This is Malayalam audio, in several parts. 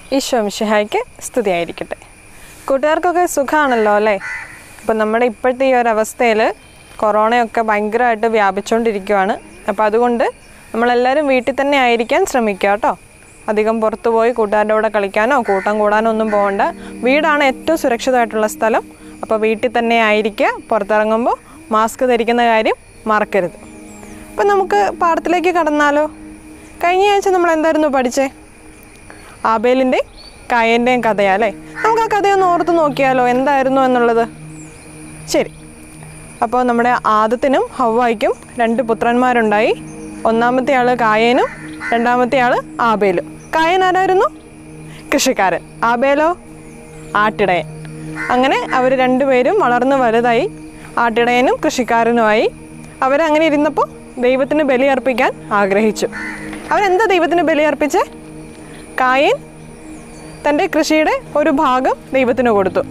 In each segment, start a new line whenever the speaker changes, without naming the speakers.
ഈശോ മിശിഹായ്ക്ക് സ്തുതിയായിരിക്കട്ടെ. കൂട്ടുകാർക്കൊക്കെ സുഖമാണല്ലോ അല്ലേ? അപ്പോൾ നമ്മുടെ ഇപ്പോഴത്തെ ഈ ഒരു അവസ്ഥയിൽ കൊറോണയൊക്കെ ഭയങ്കരമായിട്ട് വ്യാപിച്ചുകൊണ്ടിരിക്കുകയാണ്. അപ്പോൾ അതുകൊണ്ട് നമ്മളെല്ലാവരും വീട്ടിൽ തന്നെ ആയിരിക്കാൻ ശ്രമിക്കുക കേട്ടോ. അധികം പുറത്തു പോയി കൂട്ടുകാരുടെ കൂടെ കളിക്കാനോ കൂട്ടം കൂടാനോ ഒന്നും പോകണ്ട. വീടാണ് ഏറ്റവും സുരക്ഷിതമായിട്ടുള്ള സ്ഥലം. അപ്പോൾ വീട്ടിൽ തന്നെ ആയിരിക്കുക. പുറത്തിറങ്ങുമ്പോൾ മാസ്ക് ധരിക്കുന്ന കാര്യം മറക്കരുത്. അപ്പോൾ നമുക്ക് പാഠത്തിലേക്ക് കടന്നാലോ? കഴിഞ്ഞ ആഴ്ച നമ്മൾ എന്തായിരുന്നു പഠിച്ചേ? ആബേലിൻ്റെയും കായൻ്റെയും കഥയാണ് അല്ലേ? നമുക്ക് ആ കഥയൊന്ന് ഓർത്ത് നോക്കിയാലോ എന്തായിരുന്നു എന്നുള്ളത്. ശരി, അപ്പോൾ നമ്മുടെ ആദത്തിനും ഹവ്വായ്ക്കും 2 പുത്രന്മാരുണ്ടായി. ഒന്നാമത്തെ ആൾ കായേനും രണ്ടാമത്തെ ആൾ ആബേലും. കായൻ ആരായിരുന്നു? കൃഷിക്കാരൻ. ആബേലോ? ആട്ടിടയൻ. അങ്ങനെ അവർ രണ്ടുപേരും വളർന്ന് വലുതായി ആട്ടിടയനും കൃഷിക്കാരനുമായി. അവരങ്ങനെ ഇരുന്നപ്പോൾ ദൈവത്തിന് ബലിയർപ്പിക്കാൻ ആഗ്രഹിച്ചു. അവരെന്താ ദൈവത്തിന് ബലിയർപ്പിച്ചേ? കായൻ തൻ്റെ കൃഷിയുടെ ഒരു ഭാഗം ദൈവത്തിന് കൊടുത്തു.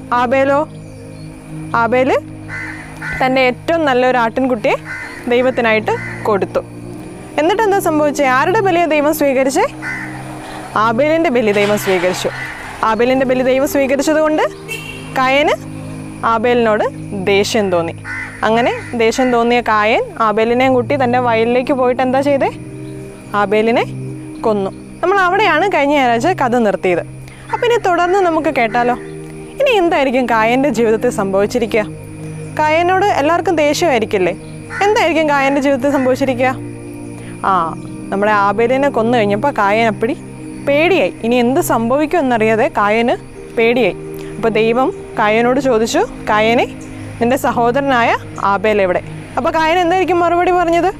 ആബേല് തൻ്റെ ഏറ്റവും നല്ലൊരു ആട്ടിൻകുട്ടിയെ ദൈവത്തിനായിട്ട് കൊടുത്തു. എന്നിട്ട് എന്താ സംഭവിച്ചേ? ആരുടെ ബലിയെ ദൈവം സ്വീകരിച്ചേ? ആബേലിൻ്റെ ബലി ദൈവം സ്വീകരിച്ചു. ആബേലിൻ്റെ ബലി ദൈവം സ്വീകരിച്ചത് കൊണ്ട് കായന് ആബേലിനോട് ദേഷ്യം തോന്നി. അങ്ങനെ ദേഷ്യം തോന്നിയ കായൻ ആബേലിനെയും കൂട്ടി തൻ്റെ വയലിലേക്ക് പോയിട്ട് എന്താ ചെയ്തേ? ആബേലിനെ കൊന്നു. നമ്മൾ അവിടെയാണ് കഴിഞ്ഞ ഞായറാഴ്ച കഥ നിർത്തിയത്. അപ്പം ഇനി തുടർന്ന് നമുക്ക് കേട്ടാലോ. ഇനി എന്തായിരിക്കും കായൻ്റെ ജീവിതത്തിൽ സംഭവിച്ചിരിക്കുക? കായനോട് എല്ലാവർക്കും ദേഷ്യമായിരിക്കില്ലേ? എന്തായിരിക്കും കായൻ്റെ ജീവിതത്തിൽ സംഭവിച്ചിരിക്കുക? നമ്മുടെ ആബേലിനെ കൊന്നു കഴിഞ്ഞപ്പോൾ കായൻ അപ്പടി പേടിയായി. ഇനി എന്ത് സംഭവിക്കും എന്നറിയാതെ കായന് പേടിയായി. അപ്പോൾ ദൈവം കായനോട് ചോദിച്ചു, കായനെ, നിൻ്റെ സഹോദരനായ ആബേൽ എവിടെ? അപ്പോൾ കായൻ എന്തായിരിക്കും മറുപടി പറഞ്ഞത്?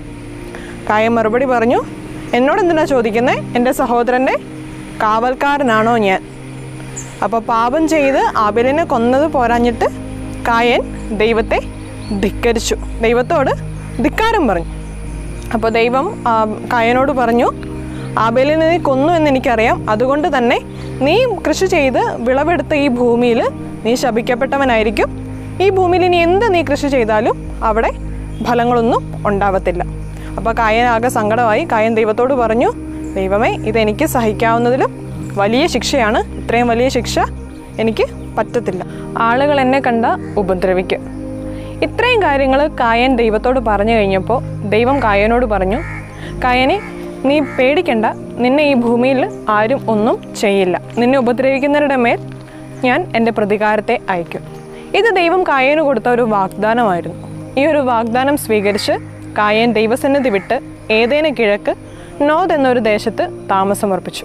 കായൻ മറുപടി പറഞ്ഞു, എന്നോട് എന്തിനാ ചോദിക്കുന്നത്? എൻ്റെ സഹോദരൻ്റെ കാവൽക്കാരനാണോ ഞാൻ? അപ്പോൾ പാപം ചെയ്ത് ആബേലിനെ കൊന്നത് പോരാഞ്ഞിട്ട് കായൻ ദൈവത്തെ ധിക്കരിച്ചു, ദൈവത്തോട് ധിക്കാരം പറഞ്ഞു. അപ്പോൾ ദൈവം കായനോട് പറഞ്ഞു, ആബേലിനെ നീ കൊന്നു എന്നെനിക്കറിയാം. അതുകൊണ്ട് തന്നെ നീ കൃഷി ചെയ്ത് വിളവെടുത്ത ഈ ഭൂമിയിൽ നീ ശപിക്കപ്പെട്ടവനായിരിക്കും. ഈ ഭൂമിയിൽ ഇനി എന്ത് നീ കൃഷി ചെയ്താലും അവിടെ ഫലങ്ങളൊന്നും ഉണ്ടാവത്തില്ല. അപ്പോൾ കായൻ ആകെ സങ്കടമായി. കായൻ ദൈവത്തോട് പറഞ്ഞു, ദൈവമേ, ഇതെനിക്ക് സഹിക്കാവുന്നതിലും വലിയ ശിക്ഷയാണ്. ഇത്രയും വലിയ ശിക്ഷ എനിക്ക് പറ്റത്തില്ല. ആളുകൾ എന്നെ കണ്ട ഉപദ്രവിക്കും. ഇത്രയും കാര്യങ്ങൾ കായൻ ദൈവത്തോട് പറഞ്ഞു കഴിഞ്ഞപ്പോൾ ദൈവം കായനോട് പറഞ്ഞു, കായനെ, നീ പേടിക്കണ്ട. നിന്നെ ഈ ഭൂമിയിൽ ആരും ഒന്നും ചെയ്യില്ല. നിന്നെ ഉപദ്രവിക്കുന്നവരുടെ മേൽ ഞാൻ എൻ്റെ പ്രതികാരത്തെ അയക്കും. ഇത് ദൈവം കായന് കൊടുത്ത ഒരു വാഗ്ദാനമായിരുന്നു. ഈ ഒരു വാഗ്ദാനം സ്വീകരിച്ച് കായൻ ദൈവസന്നിധി വിട്ട് ഏതേന് കിഴക്ക് നോദ് എന്നൊരു ദേശത്ത് താമസമർപ്പിച്ചു.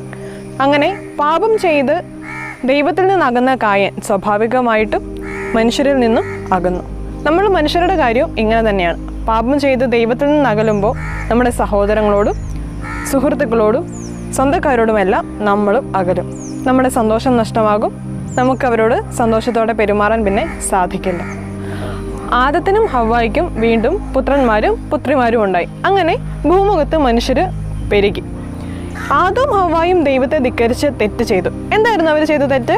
അങ്ങനെ പാപം ചെയ്ത് ദൈവത്തിൽ നിന്ന് അകന്ന കായൻ സ്വാഭാവികമായിട്ടും മനുഷ്യരിൽ നിന്നും അകന്നു. നമ്മൾ മനുഷ്യരുടെ കാര്യവും ഇങ്ങനെ തന്നെയാണ്. പാപം ചെയ്ത് ദൈവത്തിൽ നിന്ന് അകലുമ്പോൾ നമ്മുടെ സഹോദരങ്ങളോടും സുഹൃത്തുക്കളോടും സ്വന്തക്കാരോടുമെല്ലാം നമ്മളും അകലും. നമ്മുടെ സന്തോഷം നഷ്ടമാകും. നമുക്കവരോട് സന്തോഷത്തോടെ പെരുമാറാൻ പിന്നെ സാധിക്കില്ല. ആദത്തിനും ഹവ്വായ്ക്കും വീണ്ടും പുത്രന്മാരും പുത്രിമാരും ഉണ്ടായി. അങ്ങനെ ഭൂമുഖത്ത് മനുഷ്യർ പെരുകി. ആദവും ഹവ്വായും ദൈവത്തെ ധിക്കരിച്ച് തെറ്റ് ചെയ്തു. എന്തായിരുന്നു അവർ ചെയ്ത തെറ്റ്?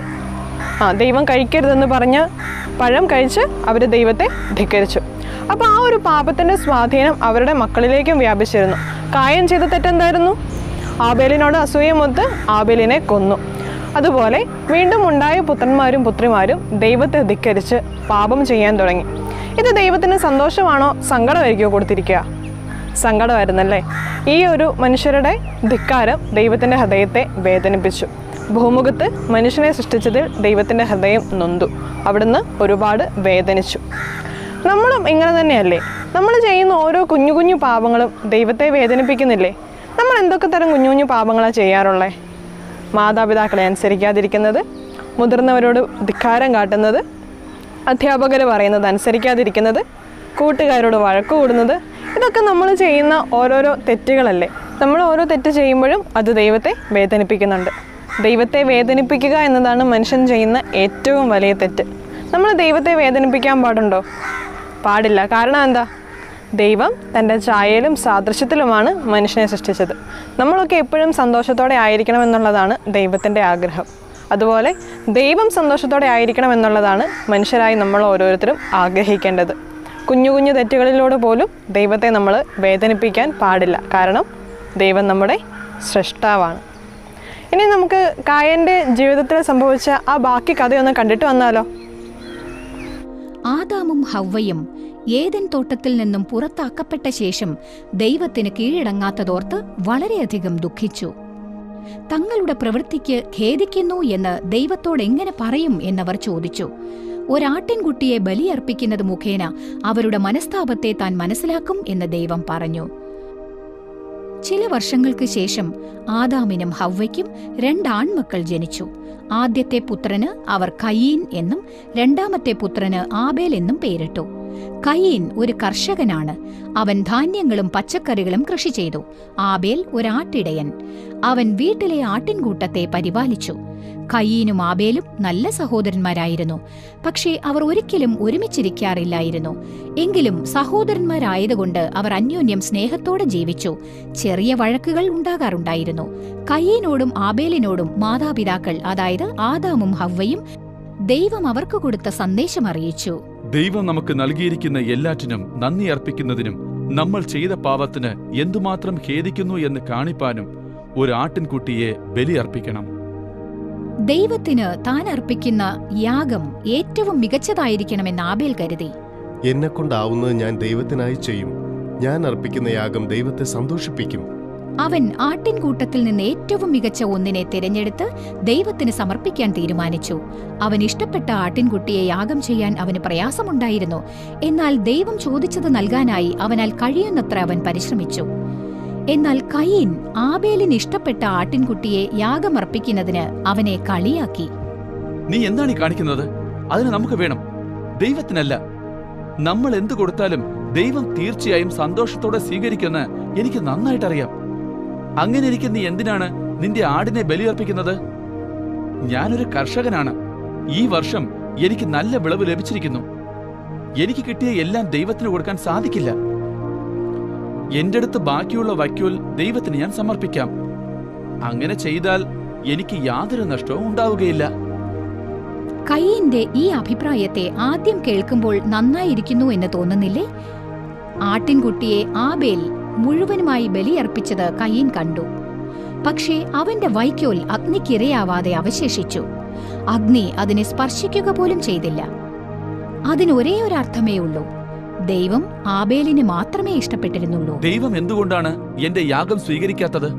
ദൈവം കഴിക്കരുതെന്ന് പറഞ്ഞ പഴം കഴിച്ച് അവർ ദൈവത്തെ ധിക്കരിച്ചു. അപ്പോൾ ആ ഒരു പാപത്തിൻ്റെ സ്വാധീനം അവരുടെ മക്കളിലേക്കും വ്യാപിച്ചിരുന്നു. കായൻ ചെയ്ത തെറ്റെന്തായിരുന്നു? ആബേലിനോട് അസൂയമൊത്ത് ആബേലിനെ കൊന്നു. അതുപോലെ വീണ്ടും ഉണ്ടായ പുത്രന്മാരും പുത്രിമാരും ദൈവത്തെ ധിക്കരിച്ച് പാപം ചെയ്യാൻ തുടങ്ങി. ഇത് ദൈവത്തിന് സന്തോഷമാണോ സങ്കടമായിരിക്കുമോ കൊടുത്തിരിക്കുക? സങ്കടമായിരുന്നല്ലേ? ഈ ഒരു മനുഷ്യരുടെ ധിക്കാരം ദൈവത്തിൻ്റെ ഹൃദയത്തെ വേദനിപ്പിച്ചു. ഭൂമുഖത്ത് മനുഷ്യനെ സൃഷ്ടിച്ചതിൽ ദൈവത്തിൻ്റെ ഹൃദയം നൊന്തു. അവിടുന്ന് ഒരുപാട് വേദനിച്ചു. നമ്മളും ഇങ്ങനെ തന്നെയല്ലേ? നമ്മൾ ചെയ്യുന്ന ഓരോ കുഞ്ഞു കുഞ്ഞു പാപങ്ങളും ദൈവത്തെ വേദനിപ്പിക്കുന്നില്ലേ? നമ്മൾ എന്തൊക്കെ തരം കുഞ്ഞു കുഞ്ഞു പാപങ്ങളാണ് ചെയ്യാറുള്ളത്? മാതാപിതാക്കളെ അനുസരിക്കാതിരിക്കുന്നത്, മുതിർന്നവരോട് ധിക്കാരം കാട്ടുന്നത്, അധ്യാപകർ പറയുന്നത് അനുസരിക്കാതിരിക്കുന്നത്, കൂട്ടുകാരോട് വഴക്ക് കൂടുന്നത്, ഇതൊക്കെ നമ്മൾ ചെയ്യുന്ന ഓരോരോ തെറ്റുകളല്ലേ? നമ്മൾ ഓരോ തെറ്റ് ചെയ്യുമ്പോഴും അത് ദൈവത്തെ വേദനിപ്പിക്കുന്നുണ്ട്. ദൈവത്തെ വേദനിപ്പിക്കുക എന്നതാണ് മനുഷ്യൻ ചെയ്യുന്ന ഏറ്റവും വലിയ തെറ്റ്. നമ്മൾ ദൈവത്തെ വേദനിപ്പിക്കാൻ പാടുണ്ടോ? പാടില്ല. കാരണം എന്താ? ദൈവം തൻ്റെ ഛായയിലും സാദൃശ്യത്തിലുമാണ് മനുഷ്യനെ സൃഷ്ടിച്ചത്. നമ്മളൊക്കെ എപ്പോഴും സന്തോഷത്തോടെ ആയിരിക്കണം എന്നുള്ളതാണ് ദൈവത്തിൻ്റെ ആഗ്രഹം. അതുപോലെ ദൈവം സന്തോഷത്തോടെ ആയിരിക്കണം എന്നുള്ളതാണ് മനുഷ്യരായി നമ്മൾ ഓരോരുത്തരും ആഗ്രഹിക്കേണ്ടത്. കുഞ്ഞു കുഞ്ഞു തെറ്റുകളിലൂടെ പോലും ദൈവത്തെ നമ്മൾ വേദനിപ്പിക്കാൻ പാടില്ല. കാരണം ദൈവം നമ്മുടെ സൃഷ്ടാവാണ്. ഇനി നമുക്ക് കായന്റെ ജീവിതത്തിൽ സംഭവിച്ച ആ ബാക്കി കഥയൊന്ന് കണ്ടിട്ട് വന്നാലോ?
ആദാമും ഹവ്വയും ഏദൻ തോട്ടത്തിൽ നിന്നും പുറത്താക്കപ്പെട്ട ശേഷം ദൈവത്തിന് കീഴടങ്ങാത്തതോർത്ത് വളരെയധികം ദുഃഖിച്ചു. തങ്ങളുടെ പ്രവൃത്തിക്ക് ഖേദിക്കുന്നു എന്ന് ദൈവത്തോട് എങ്ങനെ പറയും എന്നവർ ചോദിച്ചു. ഒരാട്ടിൻകുട്ടിയെ ബലിയർപ്പിക്കുന്നത് മുഖേന അവരുടെ മനസ്താപത്തെ താൻ മനസ്സിലാക്കും എന്ന് ദൈവം പറഞ്ഞു. ചില വർഷങ്ങൾക്ക് ശേഷം ആദാമിനും ഹവ്വയ്ക്കും 2 ആൺമക്കൾ ജനിച്ചു. ആദ്യത്തെ പുത്രന് അവർ കയീൻ എന്നും രണ്ടാമത്തെ പുത്രന് ആബേൽ എന്നും പേരിട്ടു. കയീൻ ഒരു കർഷകനാണ്. അവൻ ധാന്യങ്ങളും പച്ചക്കറികളും കൃഷി ചെയ്തു. ആബേൽ ഒരാട്ടിടയൻ. അവൻ വീട്ടിലെ ആട്ടിൻകൂട്ടത്തെ പരിപാലിച്ചു. കയീനും ആബേലും നല്ല സഹോദരന്മാരായിരുന്നു. പക്ഷേ അവർ ഒരിക്കലും ഒരുമിച്ചിരിക്കാറില്ലായിരുന്നു. എങ്കിലും സഹോദരന്മാരായതുകൊണ്ട് അവർ അന്യോന്യം സ്നേഹത്തോടെ ജീവിച്ചു. ചെറിയ വഴക്കുകൾ ഉണ്ടാകാറുണ്ടായിരുന്നു. കയീനോടും ആബേലിനോടും മാതാപിതാക്കൾ, അതായത് ആദാമും ഹവ്വയും, ദൈവം അവർക്ക് കൊടുത്ത സന്ദേശം അറിയിച്ചു.
ദൈവം നമുക്ക് നൽകിയിരിക്കുന്ന എല്ലാറ്റിനും നന്ദി അർപ്പിക്കുന്നതിനും നമ്മൾ ചെയ്ത പാപത്തിന് എന്തുമാത്രം ഖേദിക്കുന്നു എന്ന് കാണിപ്പാനും ഒരു ആട്ടിൻകുട്ടിയെ ബലിയർപ്പിക്കണം.
ദൈവത്തിന് താൻ അർപ്പിക്കുന്ന യാഗം ഏറ്റവും മികച്ചതായിരിക്കണമെന്ന് ആബേൽ കരുതി.
എന്നെക്കൊണ്ടാവുന്നത് ഞാൻ ദൈവത്തിനായി ചെയ്യും. ഞാൻ അർപ്പിക്കുന്ന യാഗം ദൈവത്തെ സന്തോഷിപ്പിക്കും.
അവൻ ആട്ടിൻകൂട്ടത്തിൽ നിന്ന് ഏറ്റവും മികച്ച ഒന്നിനെ തിരഞ്ഞെടുത്ത് ദൈവത്തിന് സമർപ്പിക്കാൻ തീരുമാനിച്ചു. അവൻ ഇഷ്ടപ്പെട്ട ആട്ടിൻകുട്ടിയെ യാഗം ചെയ്യാൻ അവന് പ്രയാസമുണ്ടായിരുന്നു. എന്നാൽ ദൈവം ചോദിച്ചത് നൽകാനായി അവനാൽ കഴിയുന്നത്ര അവൻ പരിശ്രമിച്ചു. എന്നാൽ കയീൻ ആബേലിന് ഇഷ്ടപ്പെട്ട ആട്ടിൻകുട്ടിയെ യാഗമർപ്പിക്കുന്നതിന് അവനെ കളിയാക്കി.
നീ എന്താണ് കാണിക്കുന്നത്? അതിന് നമുക്ക് വേണം, ദൈവത്തിനല്ല. നമ്മൾ എന്തു കൊടുത്താലും ദൈവം തീർച്ചയായും സന്തോഷത്തോടെ സ്വീകരിക്കുമെന്ന് എനിക്ക് നന്നായിട്ടറിയാം. അങ്ങനെ ഇരിക്കുന്ന നീ എന്തിനാണ് നിന്റെ ആടിനെ ബലിയർപ്പിക്കുന്നത്? ഞാനൊരു കർഷകനാണ്. ഈ വർഷം എനിക്ക് നല്ല വിളവ് ലഭിച്ചിരിക്കുന്നു. എനിക്ക് കിട്ടിയ എല്ലാം ദൈവത്തിന് കൊടുക്കാൻ സാധിക്കില്ല. എന്റെ അടുത്ത് ബാക്കിയുള്ള വൈക്കോൽ ദൈവത്തിന് ഞാൻ സമർപ്പിക്കാം. അങ്ങനെ ചെയ്താൽ എനിക്ക് യാതൊരു നഷ്ടവും ഉണ്ടാവുകയില്ല.
കയീന്റെ ഈ അഭിപ്രായത്തെ ആദ്യം കേൾക്കുമ്പോൾ നന്നായിരിക്കുന്നു എന്ന് തോന്നുന്നില്ലേ? ആട്ടിൻകുട്ടിയെ ആബേൽ മുഴുവനുമായി ബലിയർപ്പിച്ചത് കയീൻ കണ്ടു. പക്ഷേ അവന്റെ വൈക്കോൽ അഗ്നിക്കിരയാവാതെ അവശേഷിച്ചു. അഗ്നി അതിനെ സ്പർശിക്കുക പോലും ചെയ്തില്ല. അതിനൊരേ ഒരു അർത്ഥമേ ഉള്ളൂ: ദൈവം ആബേലിനെ മാത്രമേ ഇഷ്ടപ്പെട്ടിരുന്നുള്ളൂ.
ദൈവം എന്തുകൊണ്ടാണ് എന്റെ യാഗം സ്വീകരിക്കാത്തത്?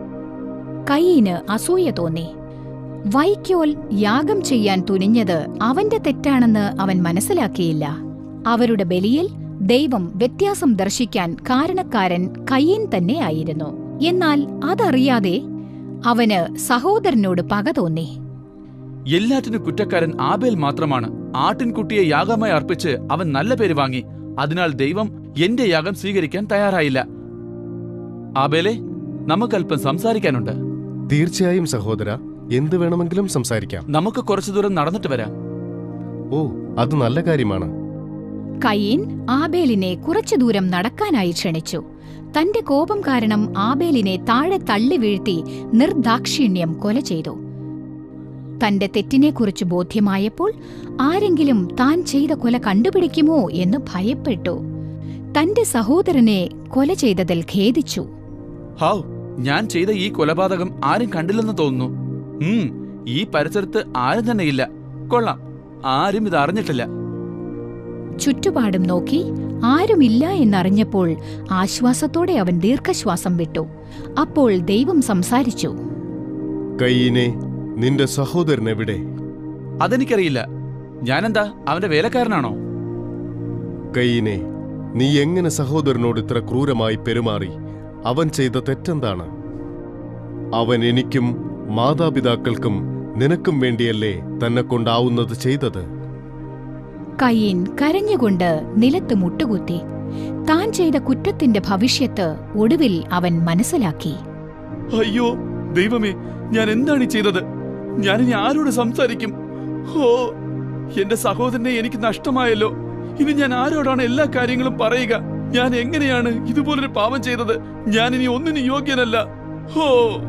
കയീന് അസൂയ തോന്നി. വൈക്കോൽ യാഗം ചെയ്യാൻ തുനിഞ്ഞത് അവന്റെ തെറ്റാണെന്ന് അവൻ മനസ്സിലാക്കിയില്ല. അവരുടെ ബലിയിൽ ദൈവം വ്യത്യാസം ദർശിക്കാൻ കാരണക്കാരൻ കയീൻ തന്നെയായിരുന്നു. എന്നാൽ അതറിയാതെ അവന് സഹോദരനോട് പക തോന്നി.
എല്ലാറ്റിനും കുറ്റക്കാരൻ ആബേൽ മാത്രമാണ്. ആട്ടിൻകുട്ടിയെ യാഗമായി അർപ്പിച്ച് അവൻ നല്ല പേര് വാങ്ങി. അതിനാൽ ദൈവം എന്റെ യാഗം സ്വീകരിക്കാൻ തയ്യാറായില്ല. ആബേലെ, നമുക്കല്പം സംസാരിക്കാനുണ്ട്.
തീർച്ചയായും സഹോദര, എന്തു വേണമെങ്കിലും സംസാരിക്കാം.
നമുക്ക് കുറച്ചു ദൂരം നടന്നിട്ട് വരാം.
ഓ, അത് നല്ല കാര്യമാണ്.
കയീൻ ആബേലിനെ കുറച്ചു ദൂരം നടക്കാനായി ക്ഷണിച്ചു. തന്റെ കോപം കാരണം ആബേലിനെ താഴെ തള്ളി വീഴ്ത്തി നിർദാക്ഷിണ്യം കൊല ചെയ്തു. തന്റെ തെറ്റിനെക്കുറിച്ച് ബോധ്യമായപ്പോൾ ആരെങ്കിലും താൻ ചെയ്ത കൊല കണ്ടുപിടിക്കുമോ എന്ന് ഭയപ്പെട്ടു. തന്റെ സഹോദരനെ കൊല ചെയ്തതിൽ ഖേദിച്ചു.
ഹാവ്, ഞാൻ ചെയ്ത ഈ കൊലപാതകം ആരും കണ്ടില്ലെന്ന് തോന്നുന്നു. ഈ പരിസരത്ത് ആരും തന്നെയില്ല. കൊള്ളാം, ആരും ഇത് അറിഞ്ഞിട്ടില്ല.
ചുറ്റുപാടും നോക്കി ആരുമില്ല എന്നറിഞ്ഞപ്പോൾ ആശ്വാസത്തോടെ അവൻ ദീർഘശ്വാസം വിട്ടു. അപ്പോൾ ദൈവം സംസാരിച്ചു.
കയീനെ, നിന്റെ സഹോദരൻ എവിടെ?
അതെനിക്കറിയില്ല. ഞാനെന്താ അവന്റെ വേലക്കാരനാണോ?
കയീനെ, നീ എങ്ങനെ സഹോദരനോട് ഇത്ര ക്രൂരമായി പെരുമാറി? അവൻ ചെയ്ത തെറ്റെന്താണ്? അവൻ എനിക്കും മാതാപിതാക്കൾക്കും നിനക്കും വേണ്ടിയല്ലേ തന്നെ കൊണ്ടാവുന്നത് ചെയ്തത്?
കയീൻ കരഞ്ഞുകൊണ്ട് നിലത്ത് മുട്ടുകുത്തി. താൻ ചെയ്ത കുറ്റത്തിന്റെ ഭവിഷ്യത്ത് ഒടുവിൽ അവൻ മനസ്സിലാക്കി.
അയ്യോ ദൈവമേ, ഞാൻ എന്താണ് ചെയ്തത്? ഞാനിനി ആരോട് സംസാരിക്കും? ഓ, എന്റെ സഹോദരനെ എനിക്ക് നഷ്ടമായല്ലോ. ഇനി ഞാൻ ആരോടാണ് എല്ലാ കാര്യങ്ങളും പറയുക? ഞാൻ എങ്ങനെയാണ് ഇതുപോലൊരു പാപം ചെയ്തത്? ഞാനിനി ഒന്നിനും യോഗ്യനല്ല. ഹോ!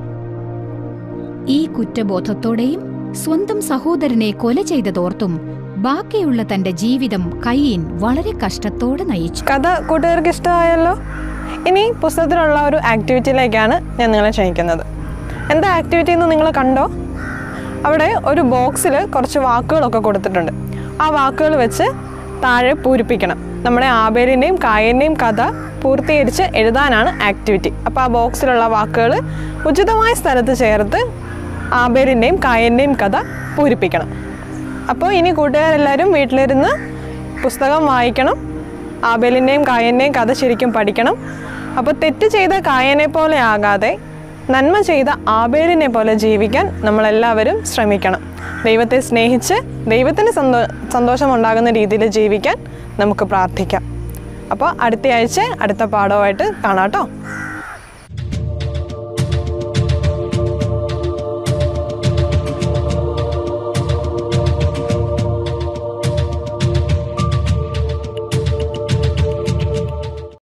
ഈ കുറ്റബോധത്തോടെയും സ്വന്തം സഹോദരനെ കൊല ചെയ്തതോർത്തും ബാക്കിയുള്ള തന്റെ ജീവിതം കയീൻ വളരെ കഷ്ടത്തോടെ നയിച്ചു.
കഥ കൂട്ടുകാർക്ക് ഇഷ്ടമായല്ലോ. ഇനി പുസ്തകത്തിലുള്ള ഒരു ആക്ടിവിറ്റിയിലേക്കാണ് ഞാൻ നിങ്ങളെ ക്ഷണിക്കുന്നത്. എന്താ ആക്ടിവിറ്റി എന്ന് നിങ്ങൾ കണ്ടോ? അവിടെ ഒരു ബോക്സിൽ കുറച്ച് വാക്കുകളൊക്കെ കൊടുത്തിട്ടുണ്ട്. ആ വാക്കുകൾ വെച്ച് താഴെ പൂരിപ്പിക്കണം. നമ്മുടെ ആബേലിൻ്റെയും കായൻ്റെയും കഥ പൂർത്തീകരിച്ച് എഴുതാനാണ് ആക്ടിവിറ്റി. അപ്പോൾ ആ ബോക്സിലുള്ള വാക്കുകൾ ഉചിതമായ സ്ഥലത്ത് ചേർത്ത് ആബേലിൻ്റെയും കായൻ്റെയും കഥ പൂരിപ്പിക്കണം. അപ്പോൾ ഇനി കൂട്ടുകാരെല്ലാവരും വീട്ടിലിരുന്ന് പുസ്തകം വായിക്കണം, ആബേലിൻ്റെയും കായൻ്റെയും കഥ ശരിക്കും പഠിക്കണം. അപ്പോൾ തെറ്റ് ചെയ്ത കായനെ പോലെ ആകാതെ നന്മ ചെയ്ത ആബേലിനെ പോലെ ജീവിക്കാൻ നമ്മളെല്ലാവരും ശ്രമിക്കണം. ദൈവത്തെ സ്നേഹിച്ച് ദൈവത്തിന് സന്തോഷമുണ്ടാകുന്ന രീതിയിൽ ജീവിക്കാൻ നമുക്ക് പ്രാർത്ഥിക്കാം. അപ്പോൾ അടുത്ത ആഴ്ച അടുത്ത പാഠവുമായിട്ട് കാണാം കേട്ടോ.